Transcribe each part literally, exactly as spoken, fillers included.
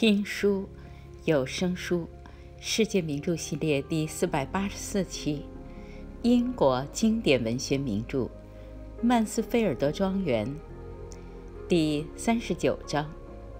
听书有声书世界名著系列第四百八十四期，英国经典文学名著《曼斯菲尔德庄园》第三十九章。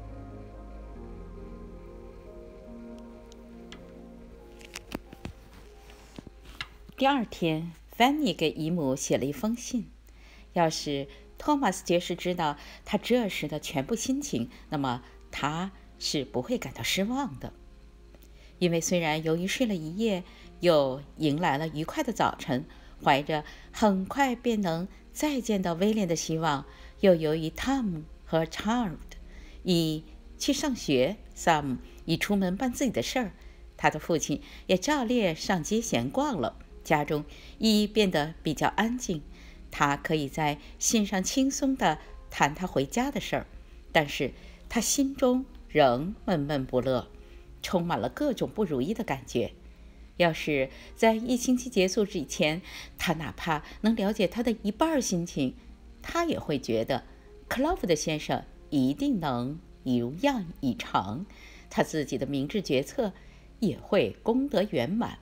第二天，芬妮给姨母写了一封信。要是托马斯爵士知道他这时的全部心情，那么他是不会感到失望的。因为虽然由于睡了一夜，又迎来了愉快的早晨，怀着很快便能再见到威廉的希望，又由于 Tom 和 Charles 已去上学， Sam 已出门办自己的事儿，他的父亲也照例上街闲逛了，家中已变得比较安静，他可以在信上轻松地谈他回家的事儿，但是他心中仍闷闷不乐，充满了各种不如意的感觉。要是在一星期结束之前，他哪怕能了解他的一半心情，他也会觉得克劳福德先生一定能如愿以偿，他自己的明智决策也会功德圆满。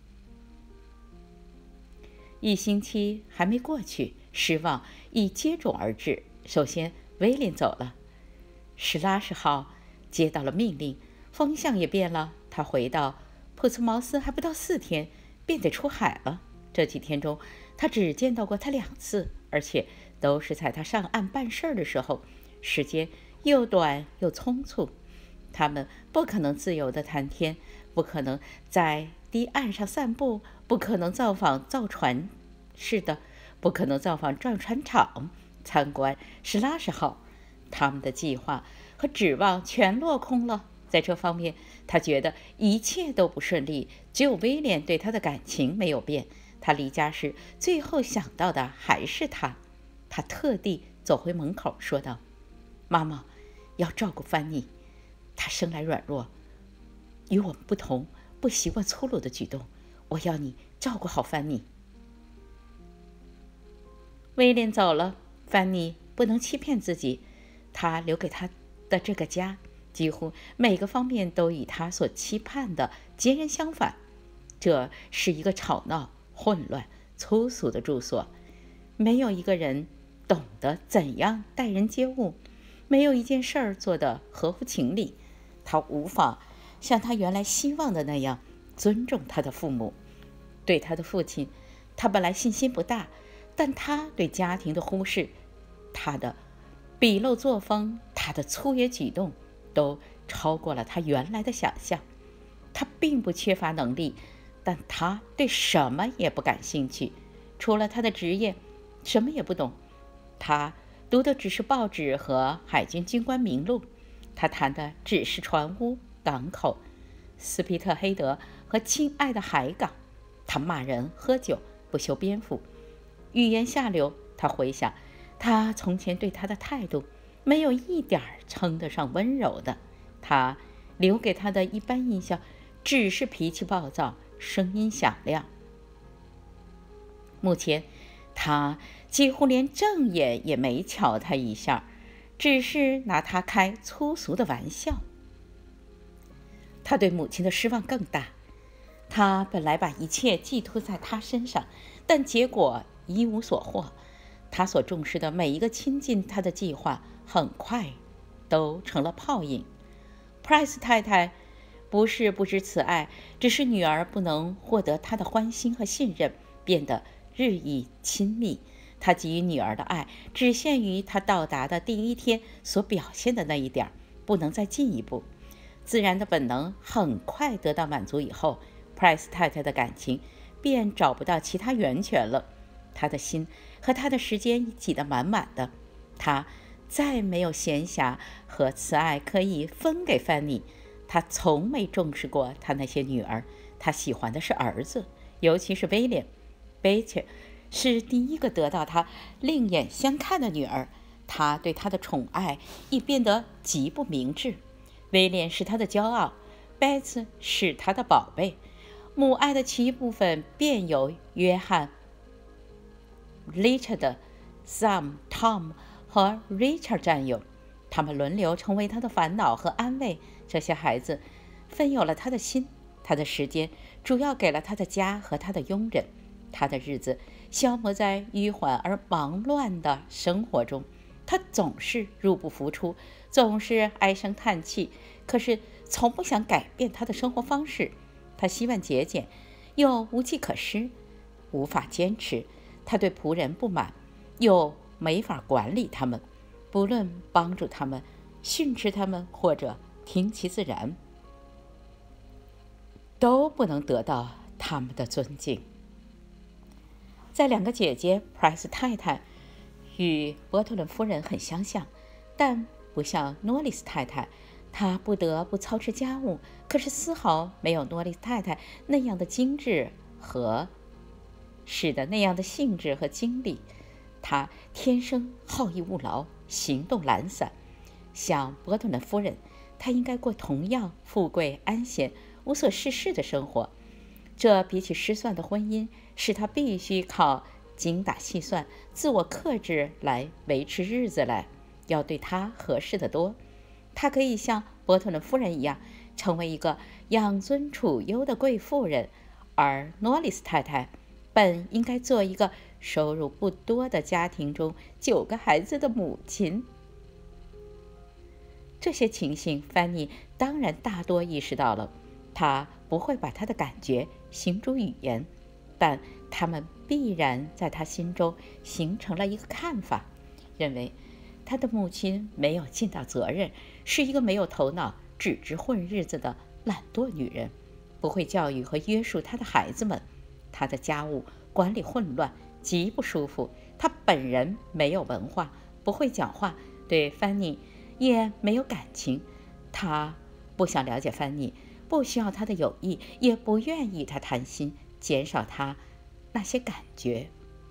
一星期还没过去，失望已接踵而至。首先，威廉走了，史拉什号接到了命令，风向也变了。他回到珀茨茅斯还不到四天，便得出海了。这几天中，他只见到过他两次，而且都是在他上岸办事的时候，时间又短又匆促。他们不可能自由地谈天，不可能在堤岸上散步，不可能造访造船是的，不可能造访造船厂，参观史拉什号。他们的计划和指望全落空了。在这方面，他觉得一切都不顺利，只有威廉对他的感情没有变。他离家时最后想到的还是他。他特地走回门口说道：妈妈要照顾芬妮，她生来软弱，与我们不同，不习惯粗鲁的举动，我要你照顾好芬妮。威廉走了，芬妮不能欺骗自己，他留给他的这个家几乎每个方面都与他所期盼的截然相反。这是一个吵闹、混乱、粗俗的住所，没有一个人懂得怎样待人接物，没有一件事儿做得合乎情理。他无法像他原来希望的那样尊重他的父母。对他的父亲，他本来信心不大，但他对家庭的忽视，他的鄙陋作风，他的粗野举动，都超过了他原来的想象。他并不缺乏能力，但他对什么也不感兴趣，除了他的职业，什么也不懂。他读的只是报纸和海军军官名录，他谈的只是船坞、港口、斯皮特黑德和亲爱的海港。他骂人、喝酒，不修边幅，语言下流。他回想他从前对他的态度，没有一点称得上温柔的。他留给他的一般印象只是脾气暴躁，声音响亮。目前他几乎连正眼也没瞧他一下，只是拿他开粗俗的玩笑。他对母亲的失望更大。他本来把一切寄托在他身上，但结果一无所获。他所重视的每一个亲近他的计划，很快都成了泡影。Price 太太不是不知慈爱，只是女儿不能获得他的欢心和信任，变得日益亲密。他给予女儿的爱只限于他到达的第一天所表现的那一点，不能再进一步。自然的本能很快得到满足以后， Price 太太的感情便找不到其他源泉了。他的心和他的时间挤得满满的，他再没有闲暇和慈爱可以分给芬妮。他从没重视过他那些女儿，他喜欢的是儿子，尤其是威廉。贝切是第一个得到他另眼相看的女儿，他对他的宠爱已变得极不明智。威廉是他的骄傲，贝茨是他的宝贝。母爱的其余部分便由约翰、Richard、Sam、Tom 和 Richard 占有，他们轮流成为他的烦恼和安慰， 这些孩子分有了他的心，他的时间主要给了他的家和他的佣人，他的日子消磨在迂缓而忙乱的生活中。他总是入不敷出，总是唉声叹气，可是从不想改变他的生活方式。他希望节俭，又无计可施，无法坚持。他对仆人不满，又没法管理他们，不论帮助他们、训斥他们或者听其自然，都不能得到他们的尊敬。在两个姐姐 Price 太太与波特伦夫人很相像，但不像诺丽斯太太，她不得不操持家务，可是丝毫没有诺丽斯太太那样的精致和是的那样的兴致和精力。她天生好逸恶劳，行动懒散。像波特伦夫人，她应该过同样富贵安闲、无所事事的生活。这比起失算的婚姻，使她必须靠精打细算、自我克制来维持日子来，要对她合适的多。她可以像波特伦夫人一样，成为一个养尊处优的贵妇人，而诺丽斯太太本应该做一个收入不多的家庭中九个孩子的母亲。这些情形，范妮当然大多意识到了。她不会把她的感觉形诸语言，但他们必然在她心中形成了一个看法，认为她的母亲没有尽到责任，是一个没有头脑、只知混日子的懒惰女人，不会教育和约束她的孩子们。她的家务管理混乱，极不舒服。她本人没有文化，不会讲话，对范妮也没有感情。她不想了解范妮，不需要她的友谊，也不愿意她谈心，减少她那些感觉。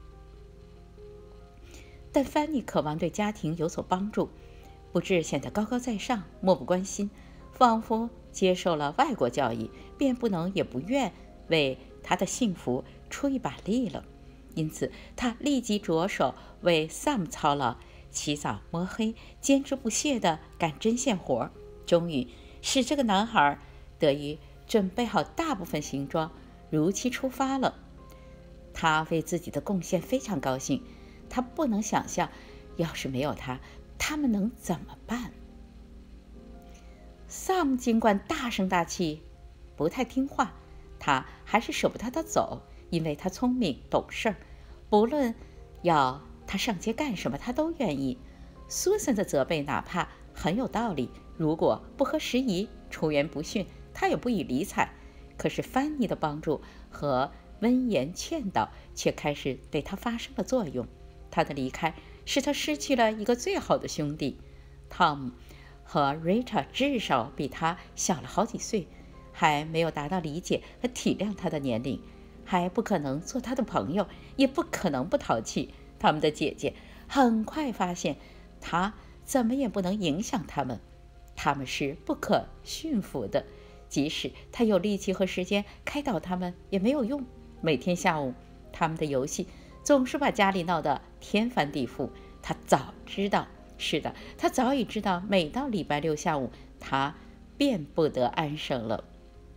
但范妮渴望对家庭有所帮助，不致显得高高在上、漠不关心，仿佛接受了外国教育，便不能也不愿为她的幸福出一把力了。因此，她立即着手为 Sam 操劳，起早摸黑，坚持不懈地干针线活，终于使这个男孩得以准备好大部分行装，如期出发了。他为自己的贡献非常高兴，他不能想象，要是没有他，他们能怎么办。Sam 尽管大声大气，不太听话，他还是舍不得他走，因为他聪明懂事，不论要他上街干什么，他都愿意。Susan 的责备哪怕很有道理，如果不合时宜、出言不逊，他也不予理睬。可是芬妮的帮助和温言劝导却开始对他发生了作用。他的离开使他失去了一个最好的兄弟。Tom 和 Rita 至少比他小了好几岁，还没有达到理解和体谅他的年龄，还不可能做他的朋友，也不可能不淘气。他们的姐姐很快发现他怎么也不能影响他们，他们是不可驯服的，即使他有力气和时间开导他们也没有用。每天下午他们的游戏总是把家里闹得天翻地覆。他早知道，是的，他早已知道，每到礼拜六下午他便不得安生了。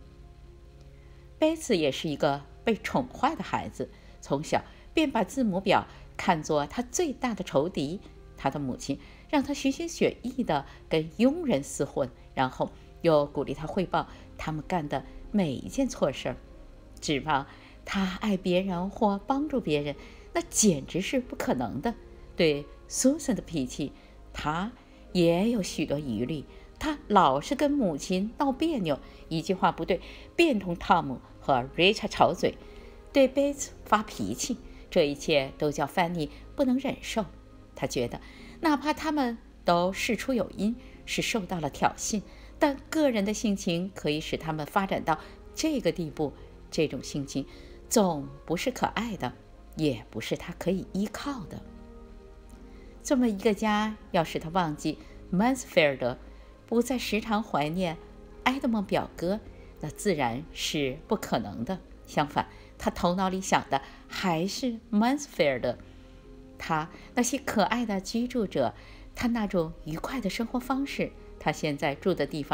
贝茨也是一个被宠坏的孩子，从小便把字母表看作他最大的仇敌。他的母亲让他虚心血意地跟佣人厮混，然后又鼓励他汇报他们干的每一件错事儿，指望他爱别人或帮助别人，那简直是不可能的。对 Susan 的脾气，他也有许多疑虑。他老是跟母亲闹别扭，一句话不对便同 Tom 和 Richard 吵嘴，对 Bates 发脾气，这一切都叫范妮不能忍受。他觉得哪怕他们都事出有因，是受到了挑衅，但个人的性情可以使他们发展到这个地步，这种性情总不是可爱的，也不是他可以依靠的。这么一个家要使他忘记 Mansfield， 不再时常怀念埃德蒙表哥，那自然是不可能的。相反，他头脑里想的还是 Mansfield， 他那些可爱的居住者，他那种愉快的生活方式。他现在住的地方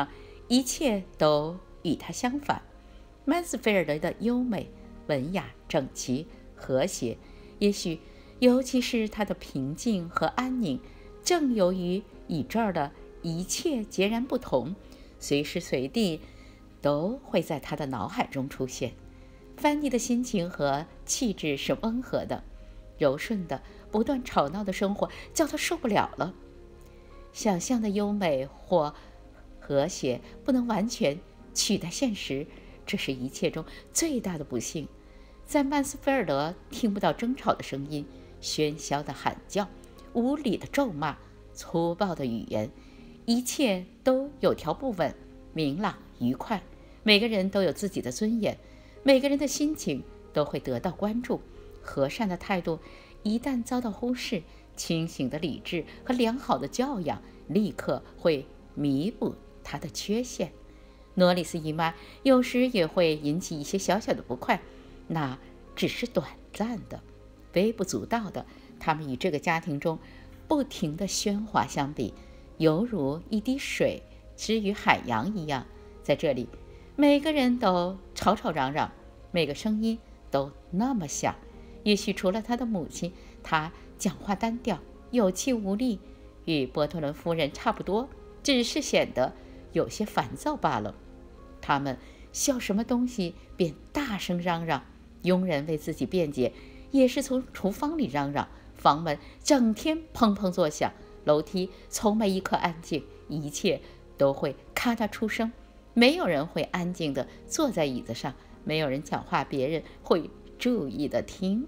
一切都与它相反。曼斯菲尔德的优美、文雅、整齐、和谐，也许尤其是他的平静和安宁，正由于与这儿的一切截然不同，随时随地都会在他的脑海中出现。芬妮的心情和气质是温和的、柔顺的，不断吵闹的生活叫他受不了了。想象的优美或和谐不能完全取代现实，这是一切中最大的不幸。在曼斯菲尔德听不到争吵的声音、喧嚣的喊叫、无理的咒骂、粗暴的语言，一切都有条不紊、明朗愉快。每个人都有自己的尊严，每个人的心情都会得到关注。和善的态度一旦遭到忽视，清醒的理智和良好的教养立刻会弥补他的缺陷。诺里斯姨妈有时也会引起一些小小的不快，那只是短暂的、微不足道的。他们与这个家庭中不停的喧哗相比，犹如一滴水之于海洋一样。在这里，每个人都吵吵嚷嚷，每个声音都那么响。也许除了他的母亲，他讲话单调、有气无力，与波特伦夫人差不多，只是显得有些烦躁罢了。他们笑什么东西便大声嚷嚷，佣人为自己辩解，也是从厨房里嚷嚷，房门整天砰砰作响，楼梯从没一刻安静，一切都会咔嗒出声。没有人会安静地坐在椅子上，没有人讲话，别人会注意地听。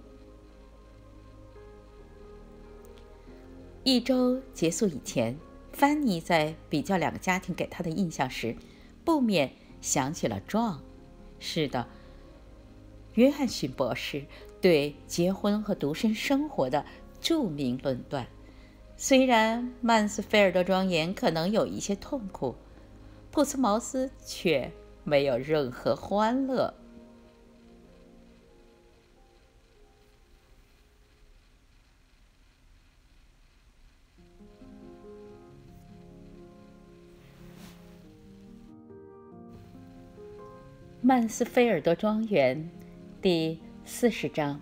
一周结束以前，芬妮在比较两个家庭给她的印象时，不免想起了壮。是的，约翰逊博士对结婚和独身生活的著名论断。虽然曼斯菲尔德庄园可能有一些痛苦，普斯茅斯却没有任何欢乐。曼斯菲尔德庄园第四十章。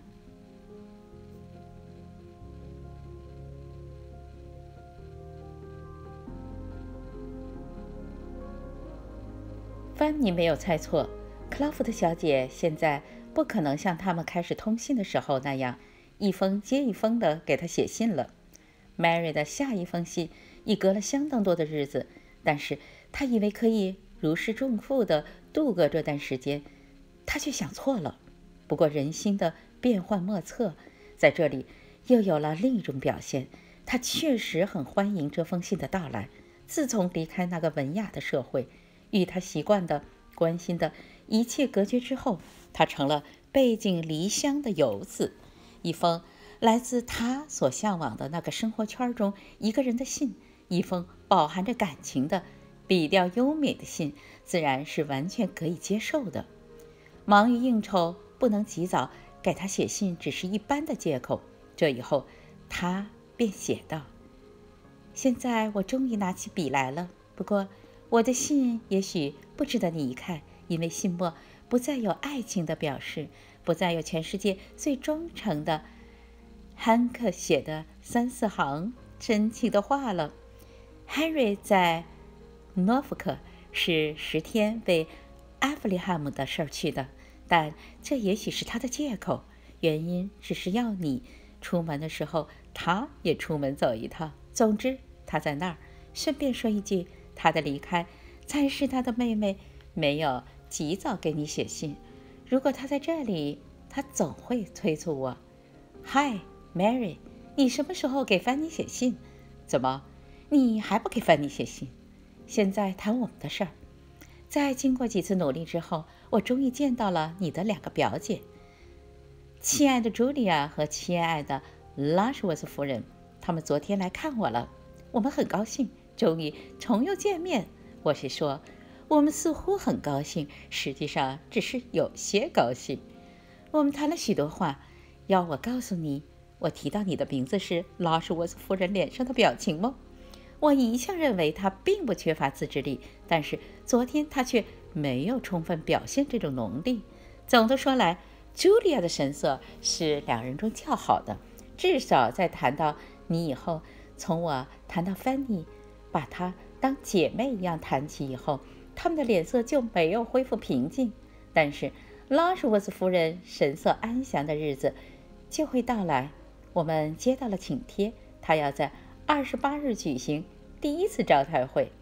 芬妮没有猜错，克劳福德小姐现在不可能像他们开始通信的时候那样一封接一封地给她写信了。Mary 的下一封信已隔了相当多的日子，但是她以为可以如释重负地度过这段时间，她却想错了。不过人心的变幻莫测，在这里又有了另一种表现。她确实很欢迎这封信的到来。自从离开那个文雅的社会，与他习惯的、关心的一切隔绝之后，他成了背井离乡的游子。一封来自他所向往的那个生活圈中一个人的信，一封饱含着感情的、笔调优美的信，自然是完全可以接受的。忙于应酬，不能及早给他写信，只是一般的借口。这以后，他便写道：“现在我终于拿起笔来了，不过我的信也许不值得你一看，因为信末不再有爱情的表示，不再有全世界最忠诚的汉克写的三四行真情的话了。Henry 在诺福克是十天为阿弗利汉姆的事儿去的，但这也许是他的借口，原因只是要你出门的时候他也出门走一趟。总之他在那儿。顺便说一句，他的离开才是他的妹妹没有及早给你写信。如果他在这里，他总会催促我。嗨 Mary， 你什么时候给芬妮写信？怎么你还不给芬妮写信？现在谈我们的事儿。在经过几次努力之后，我终于见到了你的两个表姐，亲爱的茱莉亚和亲爱的拉什沃斯夫人。他们昨天来看我了，我们很高兴终于重又见面。我是说，我们似乎很高兴，实际上只是有些高兴。我们谈了许多话，要我告诉你，我提到你的名字时，拉什沃斯夫人脸上的表情吗？ 我一向认为他并不缺乏自制力，但是昨天他却没有充分表现这种能力。总的说来，茱莉亚的神色是两人中较好的，至少在谈到你以后，从我谈到芬妮，把她当姐妹一样谈起以后，他们的脸色就没有恢复平静。但是拉什沃斯夫人神色安详的日子就会到来。我们接到了请帖，她要在二十八日举行第一次招待会。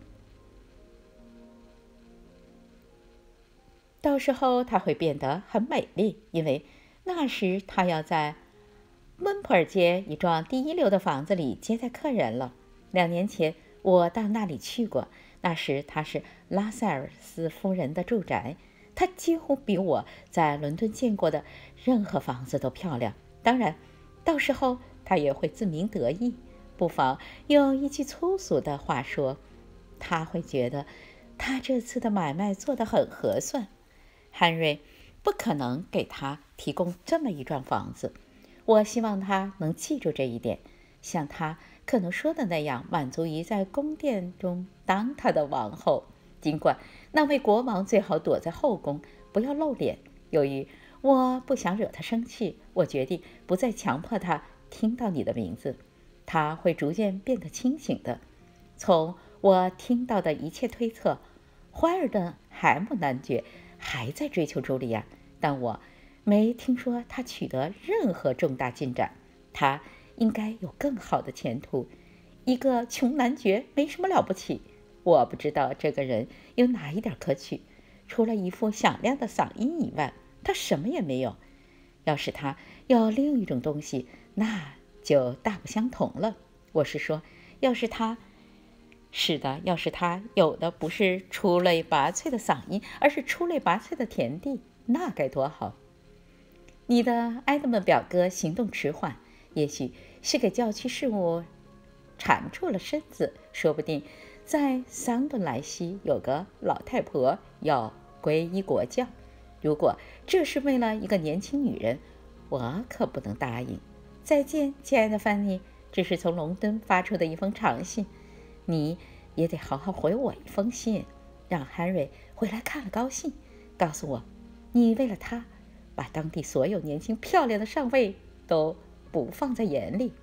到时候她会变得很美丽，因为那时她要在温普尔街一幢第一流的房子里接待客人了。两年前我到那里去过，那时她是拉塞尔斯夫人的住宅，她几乎比我在伦敦见过的任何房子都漂亮。当然，到时候她也会自鸣得意，不妨用一句粗俗的话说，她会觉得她这次的买卖做得很合算。汉瑞不可能给她提供这么一幢房子，我希望她能记住这一点，像她可能说的那样，满足于在宫殿中当她的王后。尽管那位国王最好躲在后宫，不要露脸。由于我不想惹他生气，我决定不再强迫他听到你的名字。他会逐渐变得清醒的。从我听到的一切推测，怀尔顿海姆男爵还在追求茱莉亚，但我没听说他取得任何重大进展。他应该有更好的前途。一个穷男爵没什么了不起。我不知道这个人有哪一点可取，除了一副响亮的嗓音以外，他什么也没有。要是他有另一种东西，那就大不相同了。我是说，要是他……是的，要是他有的不是出类拔萃的嗓音，而是出类拔萃的田地，那该多好。你的埃德蒙表哥行动迟缓，也许是给教区事务缠住了身子，说不定在桑顿莱西有个老太婆要皈依国教。如果这是为了一个年轻女人，我可不能答应。再见，亲爱的芬妮，这是从伦敦发出的一封长信，你也得好好回我一封信，让汉瑞回来看了高兴，告诉我你为了他把当地所有年轻漂亮的上尉都不放在眼里。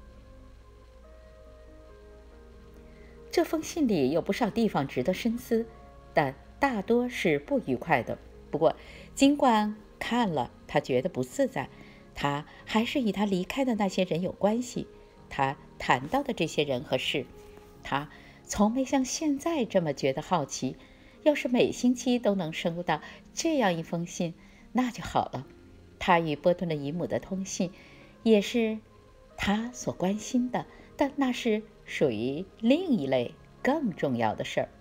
这封信里有不少地方值得深思，但大多是不愉快的。不过尽管看了他觉得不自在，他还是与他离开的那些人有关系。他谈到的这些人和事，他从没像现在这么觉得好奇。要是每星期都能收到这样一封信，那就好了。他与波顿的姨母的通信也是他所关心的，但那是属于另一类更重要的事儿。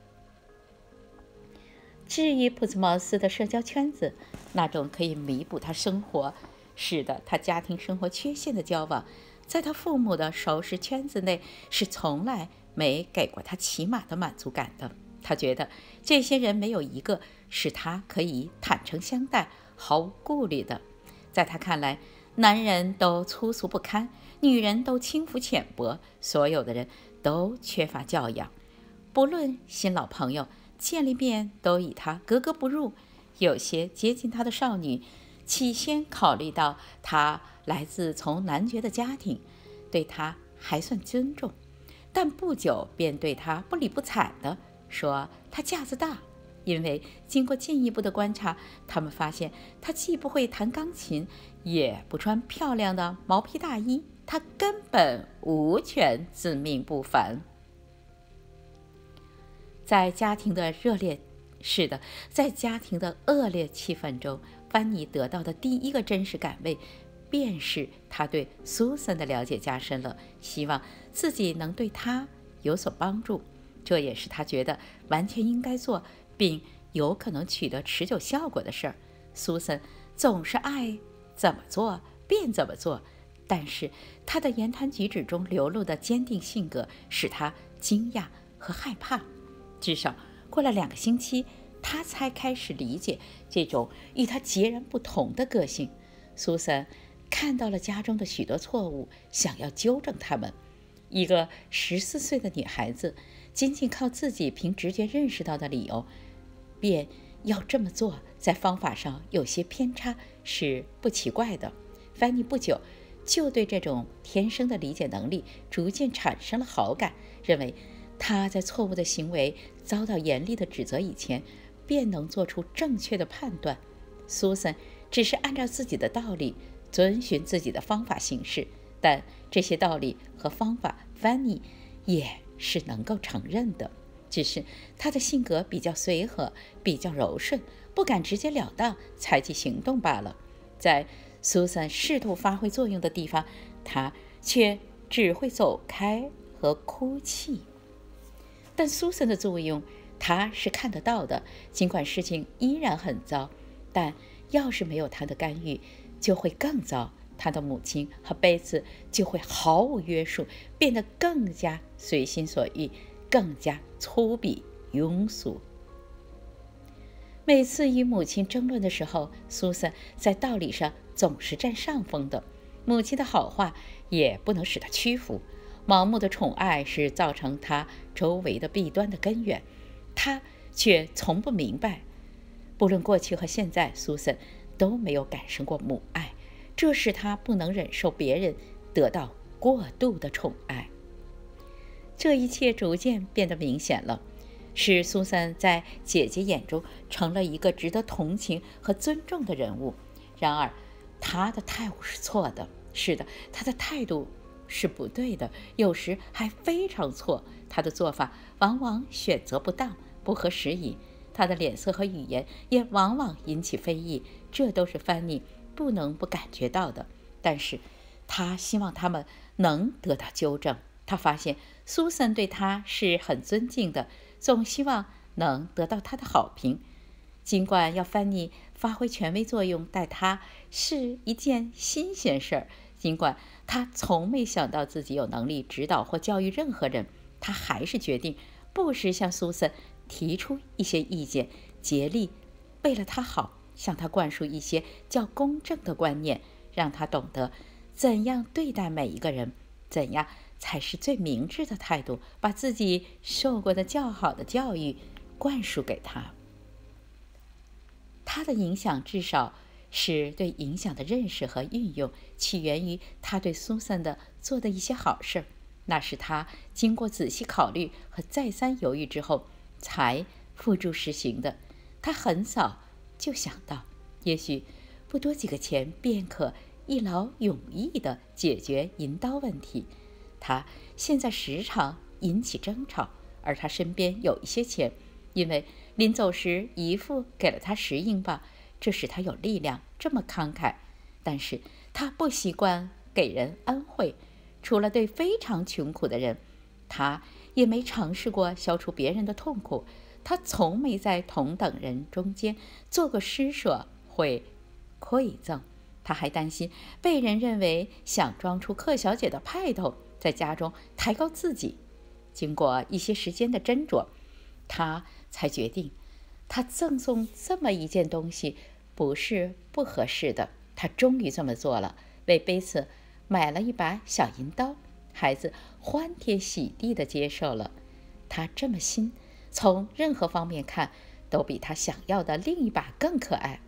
至于普兹茅斯的社交圈子，那种可以弥补他生活使得他家庭生活缺陷的交往，在他父母的熟识圈子内是从来没给过他起码的满足感的。他觉得这些人没有一个是他可以坦诚相待、毫无顾虑的。在他看来，男人都粗俗不堪，女人都轻浮浅薄，所有的人都缺乏教养。不论新老朋友见了面都与他格格不入。有些接近他的少女起先考虑到他来自从男爵的家庭，对他还算尊重，但不久便对他不理不睬的说他架子大。因为经过进一步的观察，他们发现他既不会弹钢琴，也不穿漂亮的毛皮大衣，他根本无权自命不凡。在家庭的热烈是的，在家庭的恶劣气氛中，芬妮得到的第一个真实感慰，便是他对苏珊的了解加深了，希望自己能对她有所帮助。这也是他觉得完全应该做并有可能取得持久效果的事儿。苏珊总是爱怎么做便怎么做，但是他的言谈举止中流露的坚定性格使他惊讶和害怕。至少过了两个星期，他才开始理解这种与他截然不同的个性。苏珊看到了家中的许多错误，想要纠正他们。 一个十四岁的女孩子，仅仅靠自己凭直觉认识到的理由，便要这么做，在方法上有些偏差是不奇怪的。凡妮不久就对这种天生的理解能力逐渐产生了好感，认为他在错误的行为遭到严厉的指责以前，便能做出正确的判断。苏珊只是按照自己的道理，遵循自己的方法行事，但这些道理和方法，凡妮也是能够承认的。只是他的性格比较随和，比较柔顺，不敢直截了当采取行动罢了。在苏珊试图发挥作用的地方，他却只会走开和哭泣。但苏珊的作用他是看得到的，尽管事情依然很糟，但要是没有他的干预，就会更糟。他的母亲和贝茨就会毫无约束，变得更加随心所欲，更加粗鄙庸俗。每次与母亲争论的时候，苏珊在道理上总是占上风的，母亲的好话也不能使她屈服。盲目的宠爱是造成她周围的弊端的根源，她却从不明白。不论过去和现在，苏珊都没有感受过母爱，这使她不能忍受别人得到过度的宠爱。这一切逐渐变得明显了，使苏珊在姐姐眼中成了一个值得同情和尊重的人物。然而，她的态度是错的，是的，她的态度是不对的，有时还非常错。她的做法往往选择不当，不合时宜，她的脸色和语言也往往引起非议，这都是凡妮不能不感觉到的。但是，她希望他们能得到纠正。她发现苏珊对她是很尊敬的，总希望能得到她的好评。尽管要凡妮发挥权威作用，待她是一件新鲜事儿，尽管她从没想到自己有能力指导或教育任何人，她还是决定不时向苏珊提出一些意见，竭力为了她好，向她灌输一些较公正的观念，让她懂得怎样对待每一个人，怎样才是最明智的态度，把自己受过的较好的教育灌输给他。他的影响至少是对影响的认识和运用，起源于他对苏珊的做的一些好事，那是他经过仔细考虑和再三犹豫之后才付诸实行的。他很早就想到，也许不多几个钱便可一劳永逸地解决银刀问题。他现在时常引起争吵，而他身边有一些钱，因为临走时姨父给了他十英镑，这使他有力量这么慷慨。但是他不习惯给人恩惠，除了对非常穷苦的人，他也没尝试过消除别人的痛苦。他从没在同等人中间做过施舍会馈赠。他还担心被人认为想装出克小姐的派头，在家中抬高自己。经过一些时间的斟酌，他才决定，他赠送这么一件东西不是不合适的。他终于这么做了，为贝茨买了一把小银刀。孩子欢天喜地地接受了。他这么新，从任何方面看都比他想要的另一把更可爱。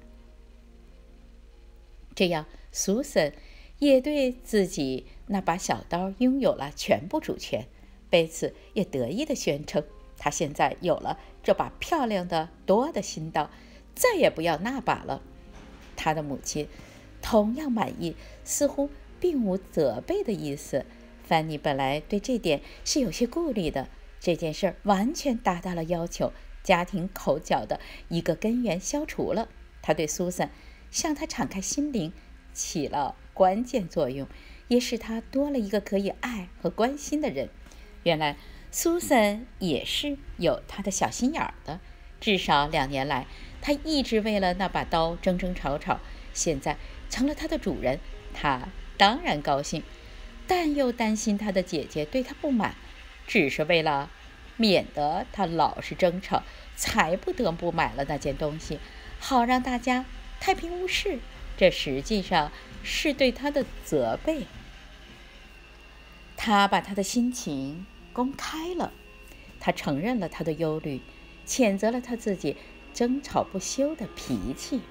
这样，苏珊也对自己那把小刀拥有了全部主权。贝茨也得意地宣称，他现在有了这把漂亮的多的新刀，再也不要那把了。他的母亲同样满意，似乎并无责备的意思。凡妮本来对这点是有些顾虑的，这件事完全达到了要求，家庭口角的一个根源消除了。他对苏珊向他敞开心灵起了关键作用，也使他多了一个可以爱和关心的人。原来苏珊也是有她的小心眼儿的，至少两年来，她一直为了那把刀争争吵吵，现在成了她的主人，她当然高兴，但又担心她的姐姐对她不满，只是为了免得她老是争吵，才不得不买了那件东西，好让大家太平无事。这实际上是对她的责备。 他把他的心情公开了，他承认了他的忧虑，谴责了他自己争吵不休的脾气。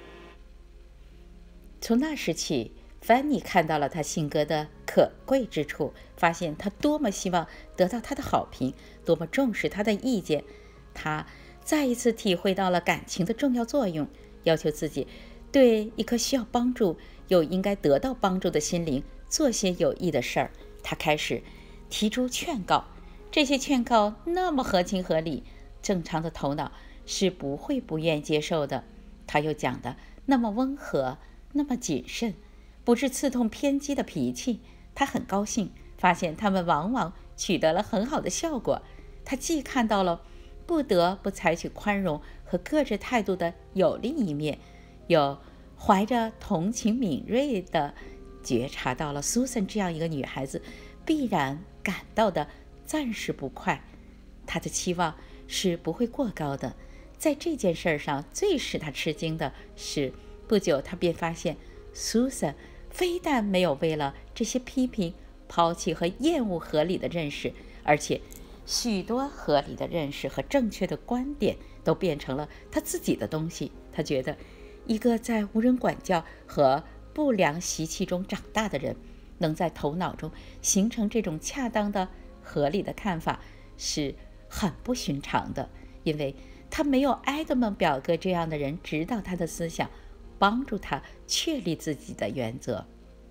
从那时起，芬妮看到了他性格的可贵之处，发现他多么希望得到他的好评，多么重视他的意见。他再一次体会到了感情的重要作用，要求自己对一颗需要帮助又应该得到帮助的心灵做些有益的事儿。他开始提出劝告，这些劝告那么合情合理，正常的头脑是不会不愿接受的。他又讲得那么温和，那么谨慎，不致刺痛偏激的脾气。他很高兴，发现他们往往取得了很好的效果。他既看到了不得不采取宽容和克制态度的有利一面，又怀着同情敏锐地觉察到了苏珊这样一个女孩子必然感到的暂时不快。他的期望是不会过高的。在这件事上，最使他吃惊的是，不久他便发现苏珊非但没有为了这些批评抛弃和厌恶合理的认识，而且许多合理的认识和正确的观点都变成了他自己的东西。他觉得一个在无人管教和不良习气中长大的人，能在头脑中形成这种恰当的合理的看法是很不寻常的，因为他没有埃德蒙表哥这样的人指导他的思想，帮助他确立自己的原则。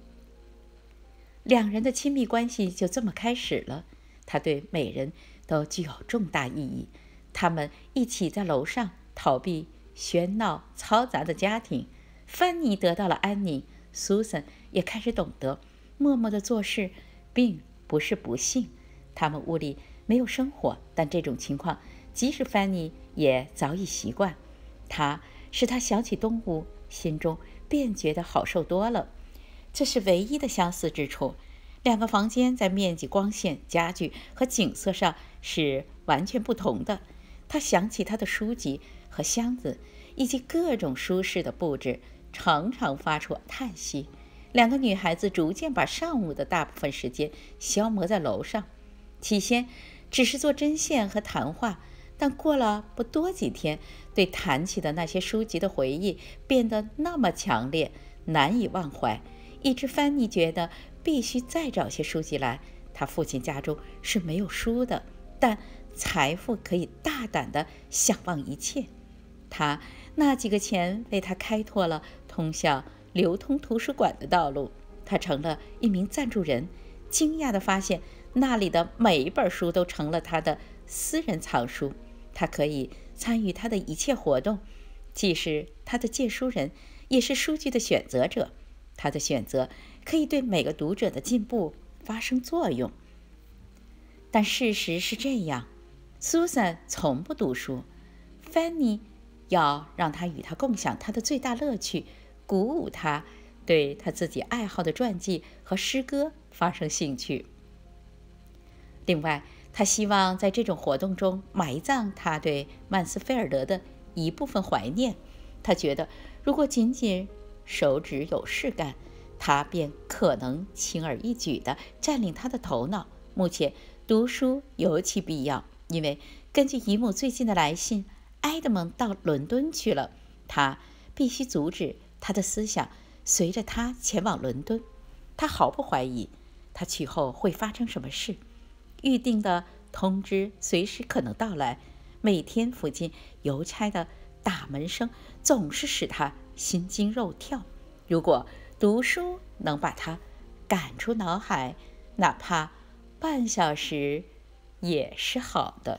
两人的亲密关系就这么开始了。他对每人都具有重大意义。他们一起在楼上逃避喧闹嘈杂的家庭。芬妮得到了安宁，苏珊也开始懂得默默地做事并不是不幸。他们屋里没有生火，但这种情况即使芬妮也早已习惯。他使他想起动物，心中便觉得好受多了。这是唯一的相似之处。两个房间在面积、光线、家具和景色上是完全不同的。他想起他的书籍和箱子，以及各种舒适的布置，常常发出叹息。两个女孩子逐渐把上午的大部分时间消磨在楼上。起先只是做针线和谈话，但过了不多几天，对谈起的那些书籍的回忆变得那么强烈，难以忘怀，以致芬妮觉得必须再找些书籍来。他父亲家中是没有书的，但财富可以大胆地想望一切。他那几个钱为他开拓了通向流通图书馆的道路。他成了一名赞助人，惊讶地发现那里的每一本书都成了他的私人藏书。他可以参与他的一切活动，既是他的借书人，也是书籍的选择者。他的选择可以对每个读者的进步发生作用。但事实是这样，苏珊从不读书，芬妮要让他与他共享他的最大乐趣，鼓舞他对他自己爱好的传记和诗歌发生兴趣。另外，他希望在这种活动中埋葬他对曼斯菲尔德的一部分怀念。他觉得如果仅仅手指有事干，他便可能轻而易举地占领他的头脑。目前读书尤其必要，因为根据姨母最近的来信，埃德蒙到伦敦去了。他必须阻止他的思想随着他前往伦敦。他毫不怀疑他去后会发生什么事。预定的通知随时可能到来。每天附近邮差的打门声总是使他心惊肉跳。如果读书能把他赶出脑海，哪怕半小时也是好的。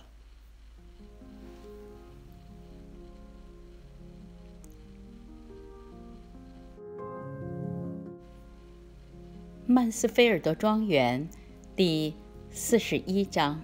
曼斯菲尔德庄园第四十一章。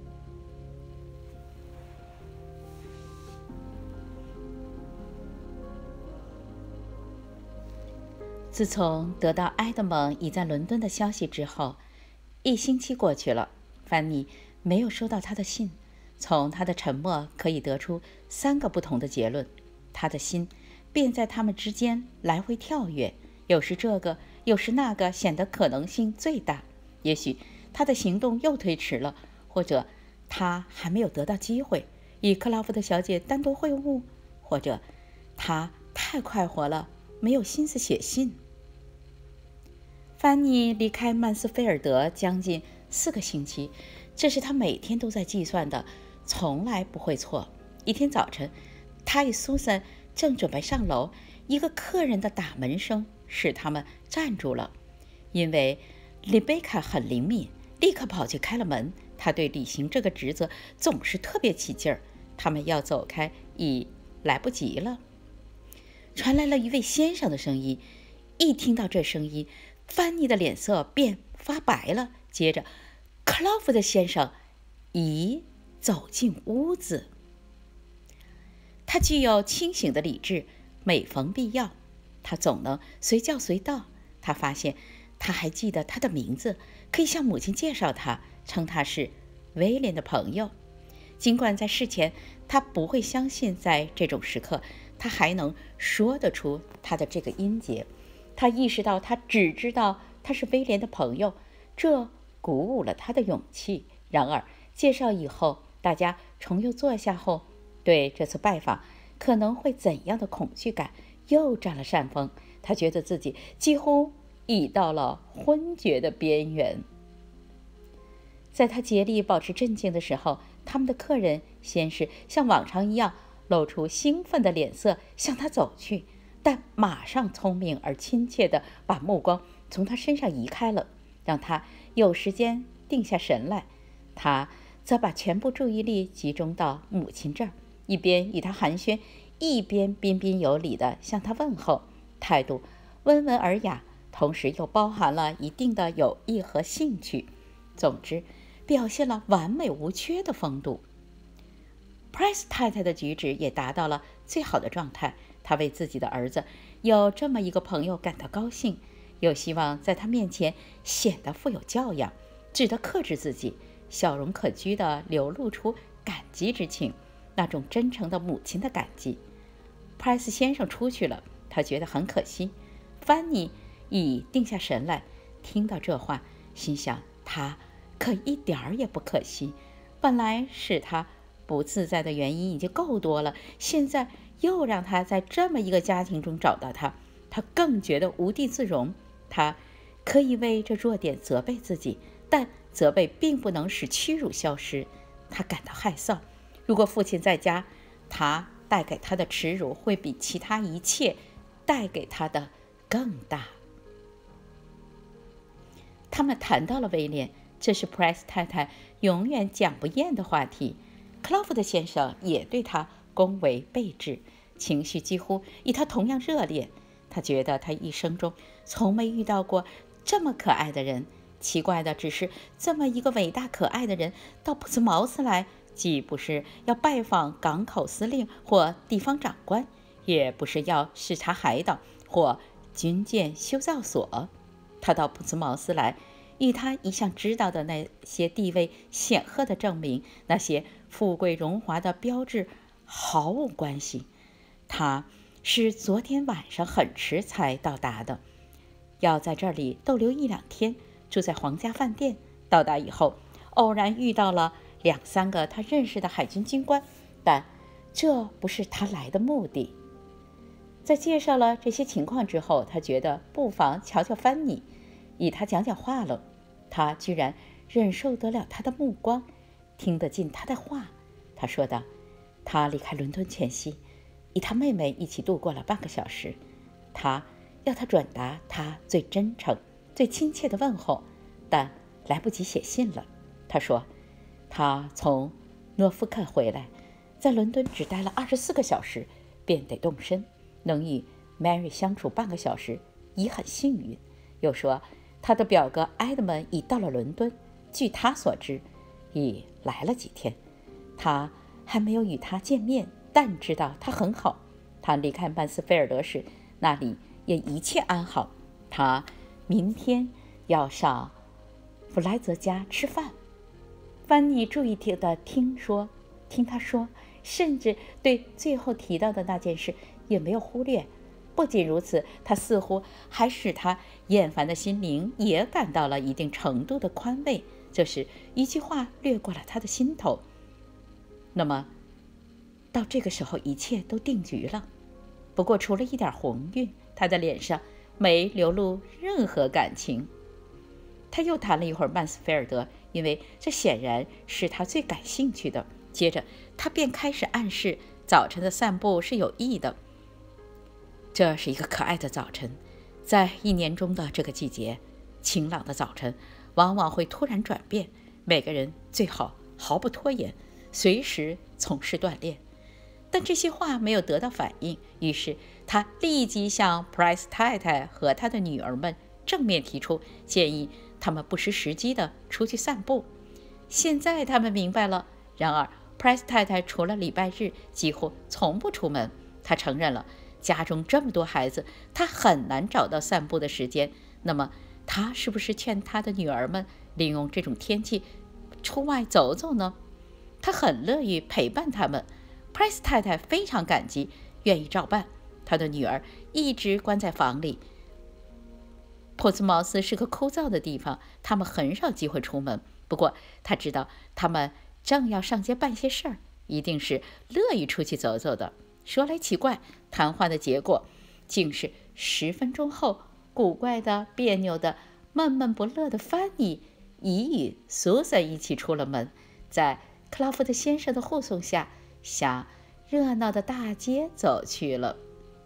自从得到埃德蒙已在伦敦的消息之后，一星期过去了，芬妮没有收到他的信。从他的沉默可以得出三个不同的结论。他的心便在他们之间来回跳跃，有时这个，有时那个，显得可能性最大。也许他的行动又推迟了，或者他还没有得到机会与克劳福德小姐单独会晤，或者他太快活了，没有心思写信。芬妮离开曼斯菲尔德将近四个星期，这是她每天都在计算的，从来不会错。一天早晨，她与苏珊正准备上楼，一个客人的打门声使他们站住了。因为丽贝卡很灵敏，立刻跑去开了门。她对履行这个职责总是特别起劲儿，他们要走开已来不及了。传来了一位先生的声音，一听到这声音，芬妮的脸色便发白了。接着，克劳福德先生已走进屋子。他具有清醒的理智，每逢必要，他总能随叫随到。他发现他还记得他的名字，可以向母亲介绍他，称他是威廉的朋友。尽管在事前他不会相信，在这种时刻他还能说得出他的这个音节。他意识到他只知道他是威廉的朋友，这鼓舞了他的勇气。然而介绍以后，大家重又坐下后，对这次拜访可能会怎样的恐惧感又占了上风。他觉得自己几乎已到了昏厥的边缘。在他竭力保持镇静的时候，他们的客人先是像往常一样露出兴奋的脸色向他走去，但马上聪明而亲切地把目光从他身上移开了，让他有时间定下神来。他则把全部注意力集中到母亲这儿，一边与他寒暄，一边彬彬有礼地向他问候，态度温文尔雅，同时又包含了一定的友谊和兴趣。总之，表现了完美无缺的风度。Price 太太的举止也达到了最好的状态，她为自己的儿子有这么一个朋友感到高兴，又希望在他面前显得富有教养，只得克制自己，笑容可掬地流露出感激之情，那种真诚的母亲的感激。Price 先生出去了，他觉得很可惜。芬妮已定下神来，听到这话，心想他可一点儿也不可惜。本来使他不自在的原因已经够多了，现在又让他在这么一个家庭中找到他，他更觉得无地自容。他可以为这弱点责备自己，但责备并不能使屈辱消失。他感到害臊，如果父亲在家，他带给他的耻辱会比其他一切带给他的更大。他们谈到了威廉，这是 Price 太太永远讲不厌的话题。克劳福德先生也对他恭维备至，情绪几乎与他同样热烈。他觉得他一生中从没遇到过这么可爱的人。奇怪的只是，这么一个伟大可爱的人到普茨茅斯来，既不是要拜访港口司令或地方长官，也不是要视察海岛或军舰修造所。他到普茨茅斯来，与他一向知道的那些地位显赫的证明，那些富贵荣华的标志毫无关系。他是昨天晚上很迟才到达的，要在这里逗留一两天，住在皇家饭店。到达以后，偶然遇到了两三个他认识的海军军官，但这不是他来的目的。在介绍了这些情况之后，他觉得不妨瞧瞧芬妮，与他讲讲话了。他居然忍受得了他的目光，听得进他的话。他说道，他离开伦敦前夕，与他妹妹一起度过了半个小时。他要他转达他最真诚、最亲切的问候，但来不及写信了。他说，他从诺福克回来，在伦敦只待了二十四个小时，便得动身。能与 Mary 相处半个小时已很幸运。又说，他的表哥埃德蒙已到了伦敦，据他所知，已来了几天。他还没有与他见面，但知道他很好。他离开曼斯菲尔德时，那里也一切安好。他明天要上弗莱泽家吃饭。芬妮注意地听说，听他说，甚至对最后提到的那件事也没有忽略。不仅如此，他似乎还使他厌烦的心灵也感到了一定程度的宽慰。 这时一句话掠过了他的心头。那么到这个时候一切都定局了。不过除了一点红晕，他的脸上没流露任何感情。他又谈了一会儿曼斯菲尔德，因为这显然是他最感兴趣的。接着他便开始暗示早晨的散步是有益的。这是一个可爱的早晨，在一年中的这个季节，晴朗的早晨往往会突然转变。每个人最好毫不拖延，随时从事锻炼。但这些话没有得到反应，于是他立即向 Price 太太和他的女儿们正面提出建议，他们不失时机地出去散步。现在他们明白了。然而 Price 太太除了礼拜日几乎从不出门。她承认了，家中这么多孩子，她很难找到散步的时间。那么她是不是劝她的女儿们利用这种天气出外走走呢？她很乐意陪伴他们。Price 太太非常感激，愿意照办。她的女儿一直关在房里。珀兹茅斯是个枯燥的地方，他们很少机会出门。不过他知道他们正要上街办些事儿，一定是乐意出去走走的。说来奇怪，谈话的结果竟是十分钟后，古怪的、别扭的、闷闷不乐的芬妮已与苏珊一起出了门，在克劳福德先生的护送下向热闹的大街走去了。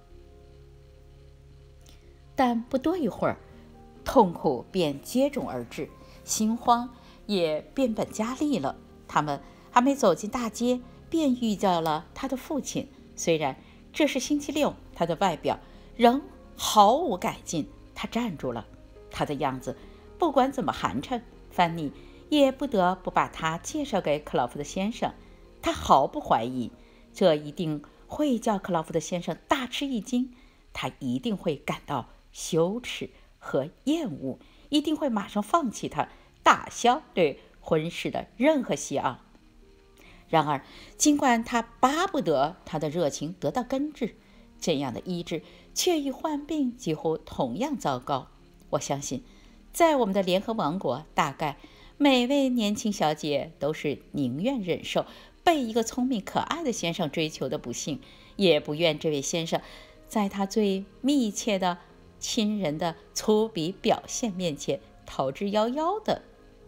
但不多一会儿，痛苦便接踵而至，心慌也变本加厉了。他们还没走进大街，便遇到了他的父亲。虽然这是星期六，他的外表仍毫无改进。他站住了，他的样子不管怎么寒碜，芬妮也不得不把他介绍给克劳福德先生。他毫不怀疑，这一定会叫克劳福德先生大吃一惊。他一定会感到羞耻和厌恶，一定会马上放弃他，打消对婚事的任何希望。然而，尽管他巴不得他的热情得到根治，这样的医治却与患病几乎同样糟糕。我相信，在我们的联合王国，大概每位年轻小姐都是宁愿忍受被一个聪明可爱的先生追求的不幸，也不愿这位先生在他最密切的亲人的粗鄙表现面前逃之夭夭的。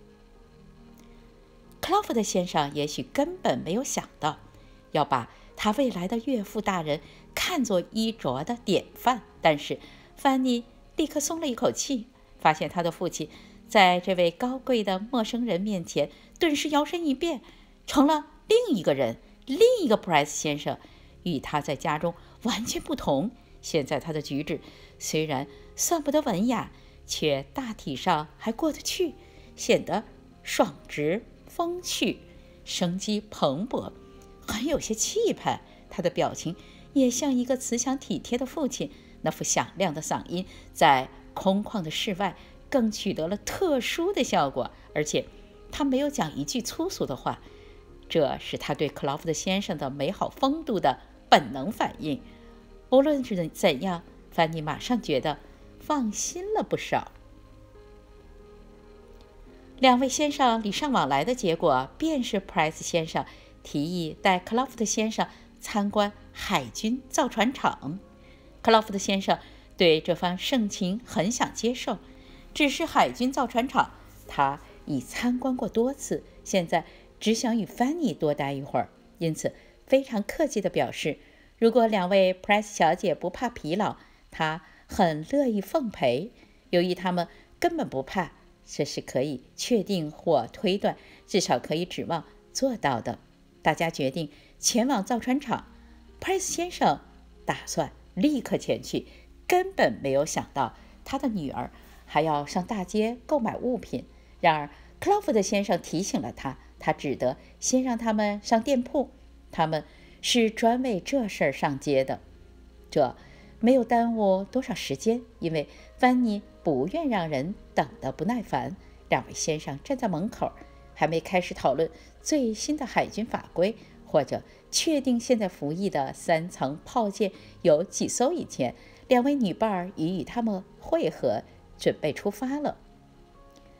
克劳福德先生也许根本没有想到要把他未来的岳父大人看作衣着的典范，但是芬妮立刻松了一口气，发现他的父亲在这位高贵的陌生人面前顿时摇身一变，成了另一个人，另一个 Price 先生，与他在家中完全不同。现在他的举止虽然算不得文雅，却大体上还过得去，显得爽直风趣，生机蓬勃，很有些气派。他的表情也像一个慈祥体贴的父亲，那副响亮的嗓音在空旷的室外更取得了特殊的效果，而且他没有讲一句粗俗的话，这是他对克劳福德先生的美好风度的本能反应。无论是怎样，芬妮马上觉得放心了不少。两位先生礼尚往来的结果，便是 Price 先生提议带克劳福德先生参观海军造船厂。克劳福德先生对这番盛情很想接受，只是海军造船厂他已参观过多次，现在只想与芬妮多待一会儿，因此非常客气地表示，如果两位 Price 小姐不怕疲劳，他很乐意奉陪。由于他们根本不怕，这是可以确定或推断，至少可以指望做到的。大家决定前往造船厂。 Price 先生打算立刻前去，根本没有想到他的女儿还要上大街购买物品。然而克劳福德先生提醒了他，他只得先让他们上店铺，他们是专为这事儿上街的。这没有耽误多少时间，因为芬妮不愿让人等得不耐烦。两位先生站在门口，还没开始讨论最新的海军法规，或者确定现在服役的三层炮舰有几艘以前，两位女伴儿已与他们会合，准备出发了。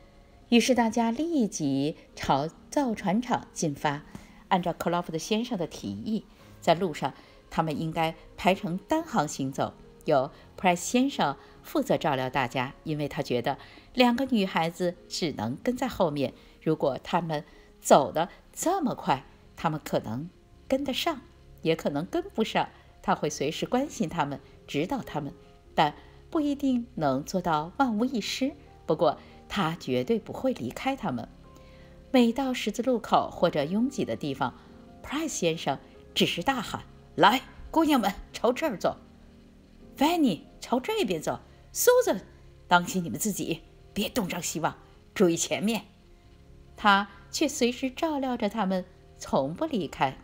于是大家立即朝造船厂进发。按照克劳福德先生的提议，在路上他们应该排成单行行走，由 Price 先生负责照料大家，因为他觉得两个女孩子只能跟在后面，如果他们走得这么快，他们可能跟得上，也可能跟不上。他会随时关心他们，指导他们，但不一定能做到万无一失。不过他绝对不会离开他们。每到十字路口或者拥挤的地方， Price 先生只是大喊：来，姑娘们，朝这儿走。 Fanny 朝这边走。 Susan 当心你们自己，别东张西望，注意前面。他却随时照料着他们，从不离开。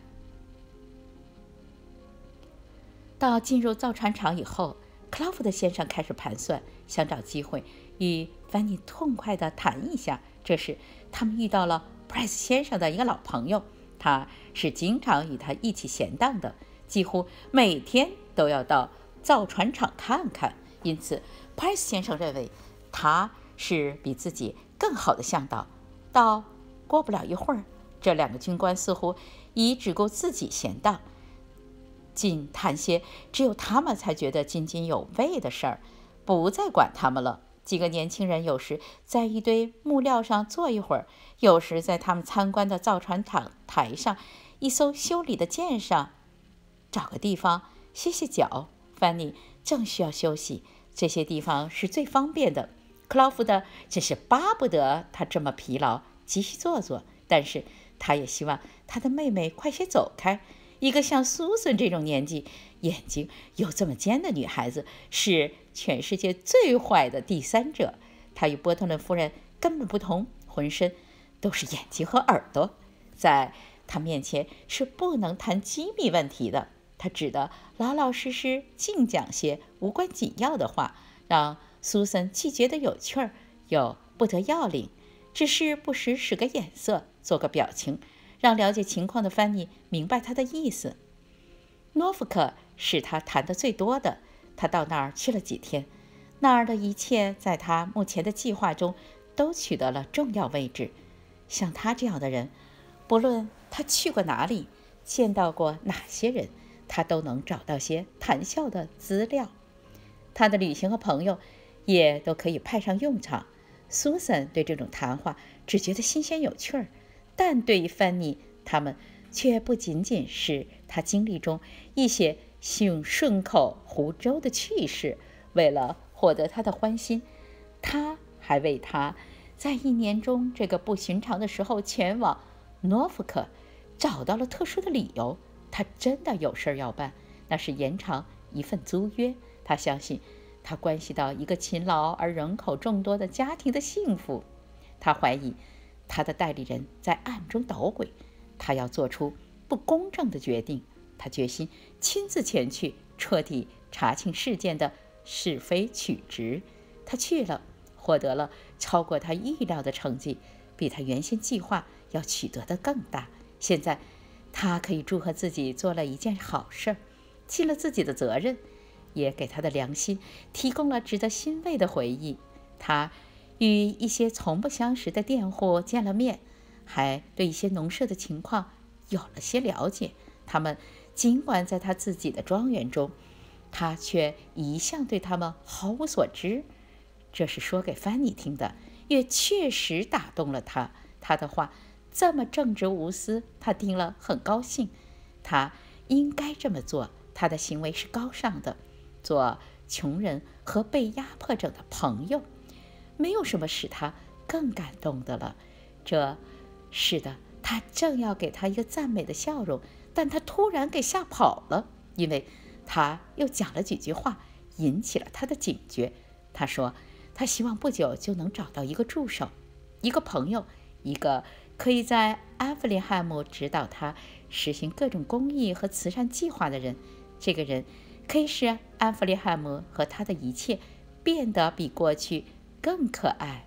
到进入造船厂以后，克劳福德先生开始盘算，想找机会与凡妮痛快地谈一下。这时他们遇到了 Price 先生的一个老朋友，他是经常与他一起闲荡的，几乎每天都要到造船厂看看。因此 Price 先生认为他是比自己更好的向导。到过不了一会儿，这两个军官似乎已只顾自己闲荡，尽谈些只有他们才觉得津津有味的事儿，不再管他们了。几个年轻人有时在一堆木料上坐一会儿，有时在他们参观的造船厂台上一艘修理的舰上找个地方歇歇脚。范妮正需要休息，这些地方是最方便的。克劳福德真是巴不得他这么疲劳，继续坐坐，但是他也希望他的妹妹快些走开。一个像苏珊这种年纪、眼睛又这么尖的女孩子，是全世界最坏的第三者。她与波特伦夫人根本不同，浑身都是眼睛和耳朵，在她面前是不能谈机密问题的。她只得老老实实净讲些无关紧要的话，让苏珊既觉得有趣儿，又不得要领，只是不时使个眼色，做个表情，让了解情况的范妮明白他的意思。诺福克是他谈得最多的，他到那儿去了几天，那儿的一切在他目前的计划中都取得了重要位置。像他这样的人，不论他去过哪里，见到过哪些人，他都能找到些谈笑的资料。他的旅行和朋友也都可以派上用场。苏珊对这种谈话只觉得新鲜有趣儿，但对于范妮，他们却不仅仅是他经历中一些用顺口胡诌的趣事。为了获得他的欢心，他还为他在一年中这个不寻常的时候前往诺福克找到了特殊的理由。他真的有事要办，那是延长一份租约。他相信他关系到一个勤劳而人口众多的家庭的幸福。他怀疑他的代理人在暗中捣鬼，他要做出不公正的决定。他决心亲自前去，彻底查清事件的是非曲直。他去了，获得了超过他预料的成绩，比他原先计划要取得的更大。现在他可以祝贺自己做了一件好事，尽了自己的责任，也给他的良心提供了值得欣慰的回忆。他与一些从不相识的佃户见了面，还对一些农舍的情况有了些了解。他们尽管在他自己的庄园中，他却一向对他们毫无所知。这是说给范妮听的，也确实打动了他。他的话这么正直无私，他听了很高兴。他应该这么做，他的行为是高尚的。做穷人和被压迫者的朋友，没有什么使他更感动的了。这是的，他正要给他一个赞美的笑容，但他突然给吓跑了，因为他又讲了几句话，引起了他的警觉。他说他希望不久就能找到一个助手，一个朋友，一个可以在安弗林汉姆指导他实行各种公益和慈善计划的人。这个人可以使安弗林汉姆和他的一切变得比过去更可爱。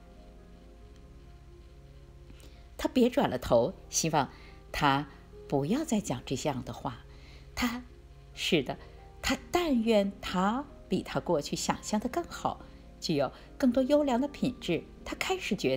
他别转了头，希望他不要再讲这样的话。他是的，他但愿他比他过去想象的更好，具有更多优良的品质。他开始觉得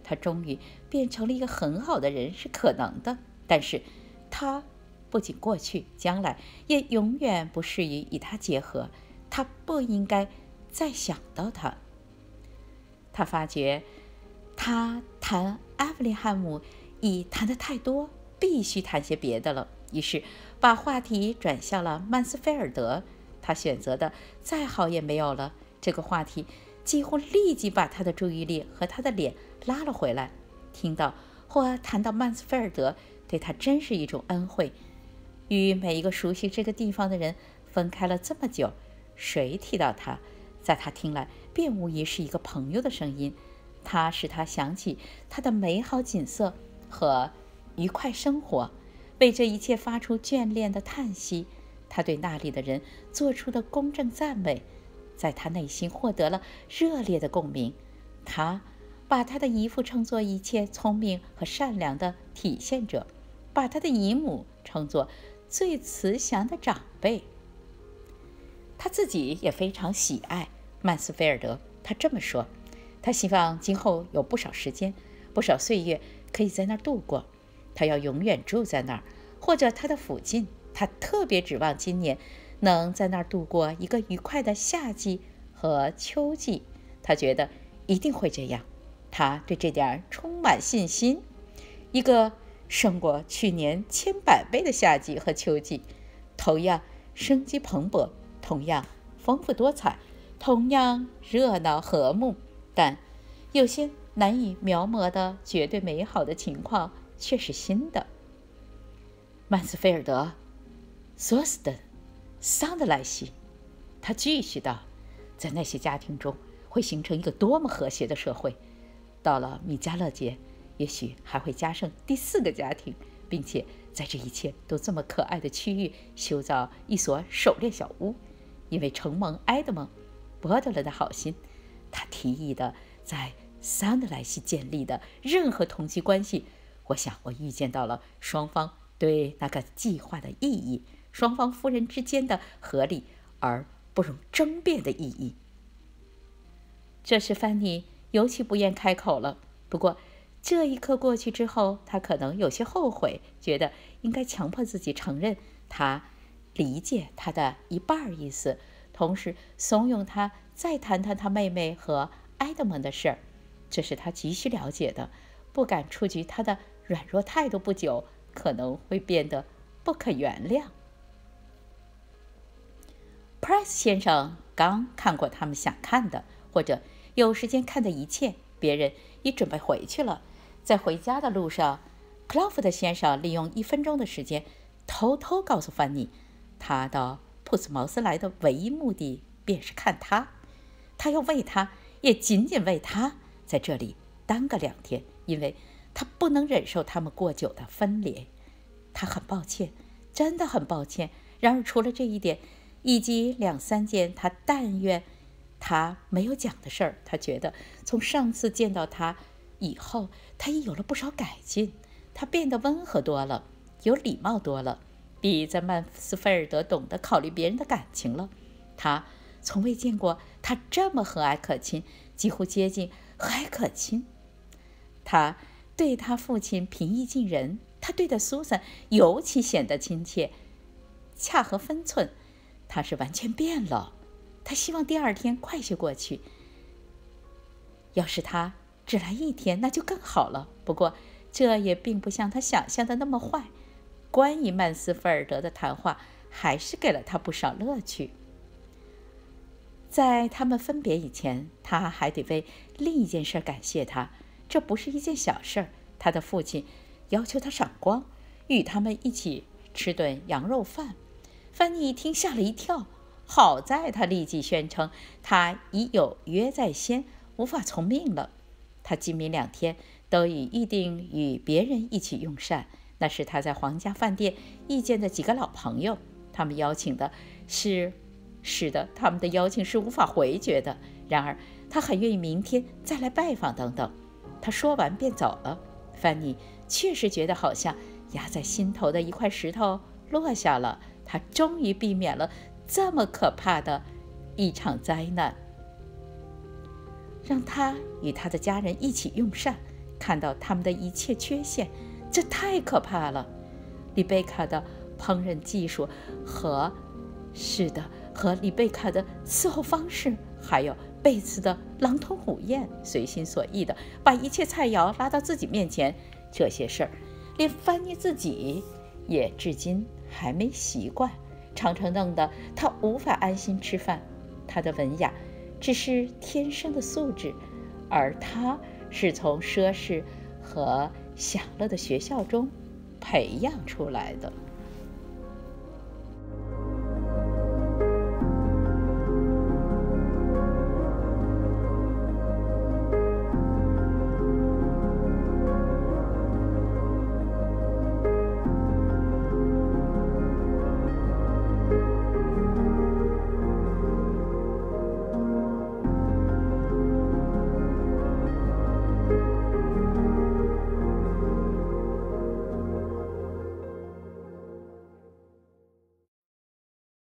他终于变成了一个很好的人是可能的，但是他不仅过去，将来也永远不适宜与他结合。他不应该再想到他。他发觉他谈埃弗林汉姆已谈得太多，必须谈些别的了，于是把话题转向了曼斯菲尔德。他选择的再好也没有了，这个话题几乎立即把他的注意力和他的脸拉了回来。听到或谈到曼斯菲尔德，对他真是一种恩惠。与每一个熟悉这个地方的人分开了这么久，谁提到他，在他听来便无疑是一个朋友的声音。他使他想起他的美好景色和愉快生活，为这一切发出眷恋的叹息。他对那里的人做出的公正赞美，在他内心获得了热烈的共鸣。他把他的姨父称作一切聪明和善良的体现者，把他的姨母称作最慈祥的长辈。他自己也非常喜爱曼斯菲尔德，他这么说，他希望今后有不少时间，不少岁月可以在那儿度过。他要永远住在那儿，或者他的附近。他特别指望今年能在那儿度过一个愉快的夏季和秋季，他觉得一定会这样，他对这点充满信心。一个胜过去年千百倍的夏季和秋季，同样生机蓬勃，同样丰富多彩，同样热闹和睦，但有些难以描摹的绝对美好的情况却是新的。曼斯菲尔德、索斯登、桑德莱西，他继续道，在那些家庭中会形成一个多么和谐的社会。到了米迦勒节，也许还会加上第四个家庭，并且在这一切都这么可爱的区域修造一所狩猎小屋。因为承蒙埃德蒙·伯德伦的好心，他提议的在桑德莱西建立的任何同居关系，我想我预见到了双方对那个计划的意义，双方夫人之间的合理而不容争辩的意义。这时范妮尤其不愿开口了，不过这一刻过去之后，他可能有些后悔，觉得应该强迫自己承认他理解他的一半意思，同时怂恿他再谈谈他妹妹和埃德蒙的事儿。这是他急需了解的，不敢出局他的软弱态度不久可能会变得不可原谅。Price 先生刚看过他们想看的，或者有时间看的一切，别人已准备回去了。在回家的路上，克劳福德先生利用一分钟的时间，偷偷告诉范妮，他到普斯茅斯来的唯一目的便是看他。他要为他，也仅仅为他，在这里耽搁两天，因为他不能忍受他们过久的分离。他很抱歉，真的很抱歉。然而除了这一点，以及两三件他但愿他没有讲的事儿，他觉得从上次见到他以后，他已有了不少改进。他变得温和多了，有礼貌多了，比在曼斯菲尔德懂得考虑别人的感情了。他从未见过他这么和蔼可亲，几乎接近和蔼可亲。他对他父亲平易近人，他对待苏珊尤其显得亲切，恰合分寸。他是完全变了，他希望第二天快些过去。要是他只来一天，那就更好了。不过这也并不像他想象的那么坏。关于曼斯菲尔德的谈话还是给了他不少乐趣。在他们分别以前，他还得为另一件事感谢他。这不是一件小事，他的父亲要求他赏光，与他们一起吃顿羊肉饭。范妮一听吓了一跳，好在他立即宣称他已有约在先，无法从命了。他今明两天都已预定与别人一起用膳，那是他在皇家饭店遇见的几个老朋友，他们邀请的是是的他们的邀请是无法回绝的。然而他很愿意明天再来拜访等等。他说完便走了。范妮确实觉得好像压在心头的一块石头落下了，他终于避免了这么可怕的一场灾难。让他与他的家人一起用膳， 看到他们的一切缺陷，这太可怕了。丽贝卡的烹饪技术和，是的，和丽贝卡的伺候方式，还有贝茨的狼吞虎咽、随心所欲的把一切菜肴拉到自己面前，这些事儿，连芬妮自己也至今还没习惯，常常弄得她无法安心吃饭。她的文雅只是天生的素质，而她是从奢侈和享乐的学校中培养出来的。